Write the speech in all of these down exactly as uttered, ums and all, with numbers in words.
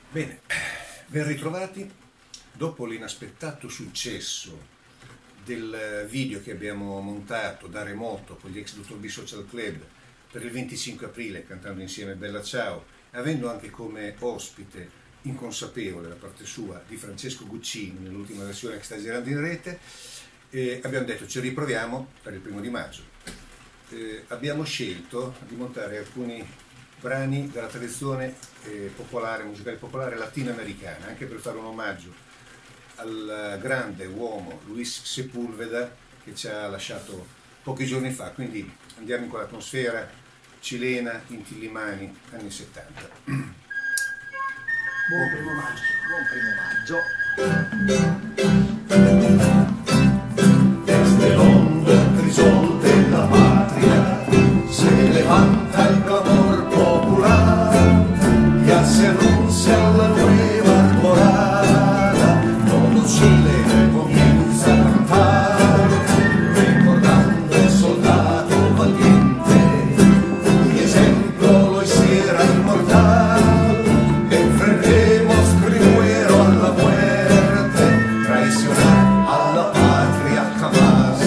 Bene, ben ritrovati. Dopo l'inaspettato successo del video che abbiamo montato da remoto con gli ex Dottor B Social Club per il venticinque aprile, cantando insieme Bella Ciao, avendo anche come ospite inconsapevole da parte sua di Francesco Guccini nell'ultima versione che sta girando in rete, eh, abbiamo detto ci riproviamo per il primo di maggio. Eh, abbiamo scelto di montare alcuni brani della tradizione eh, popolare, musicale popolare latinoamericana, anche per fare un omaggio al grande uomo Luis Sepúlveda che ci ha lasciato pochi giorni fa, quindi andiamo in quell'atmosfera cilena, Inti-Illimani, anni settanta. Buon primo maggio, buon primo maggio. Desde l'hondo crisol della patria se levanta el clamor popular y se anuncia la nueva alborada. Todo Chile comienza a cantar, recordando el soldado valiente, cuyo ejemplo lo hiciera inmortal. Enfrentemos primero a la muerte, traicionar a la patria jamás.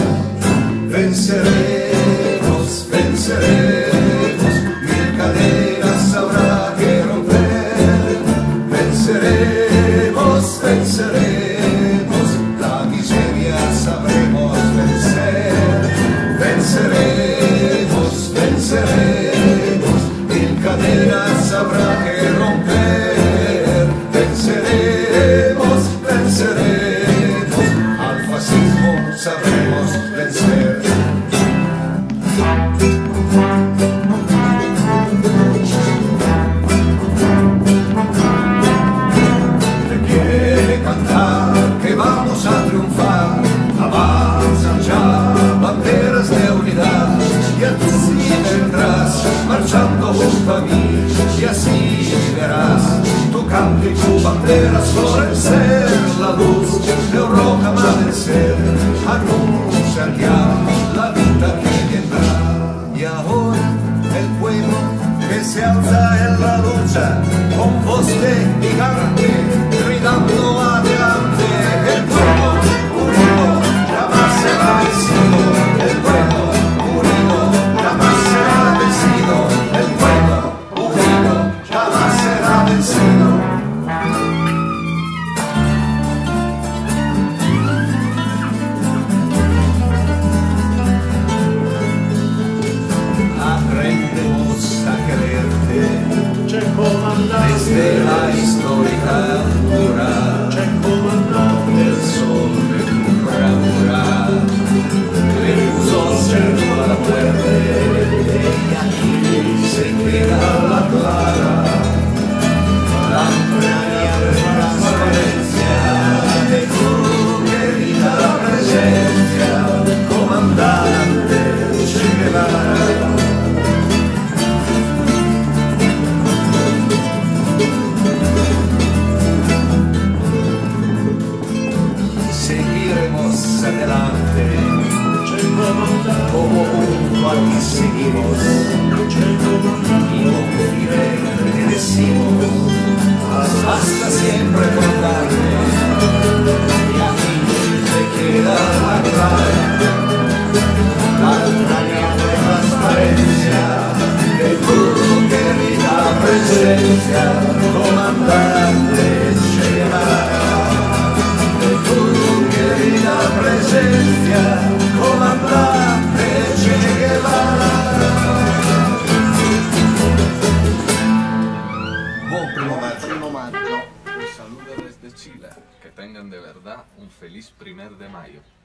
Venceremos, venceremos, mil cadenas habrá que romper. Venceremos, venceremos, la miseria sabremos vencer. Venceremos, venceremos, mil cadenas habrá que romper. Venceremos, venceremos, al fascismo sabremos vencer. Que vamos a triunfar, avanzan ya banderas de unidad, y así vendrás marchando junto a mí, y así verás tu canto y tu bandera florecer, la luz de Europa amanecer, anuncian ya la vida que vendrá. Y ahora el pueblo que se alza en la lucha, con voz de gigante, gritando adelante. El pueblo unido jamás será vencido. El pueblo unido jamás será vencido. El pueblo unido jamás será vencido. Aprendemos a quererte desde la histórica altura, el sol de tu bravura le puso cerco a la muerte, y aquí se queda la clara, la playa de transparencia de tu querida presencia, comandante Che Guevara. Seguiremos adelante, como junto a ti seguimos, y con firme te decimos, hasta siempre contarte, y aquí te queda la clave, la entraña de transparencia de tu querida presencia, comandante Che Guevara. La presencia, comandante Che Guevara. Buon primo maggio. Primo maggio. Un saludo desde Chile. Que tengan de verdad un feliz primer de mayo.